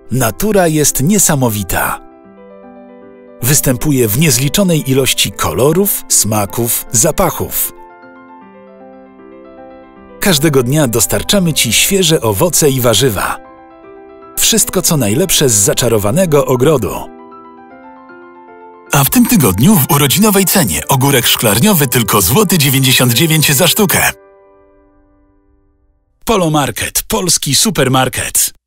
Natura jest niesamowita. Występuje w niezliczonej ilości kolorów, smaków, zapachów. Każdego dnia dostarczamy Ci świeże owoce i warzywa. Wszystko, co najlepsze z zaczarowanego ogrodu. A w tym tygodniu w urodzinowej cenie ogórek szklarniowy tylko złoty 99 zł za sztukę. Polo Market, polski supermarket.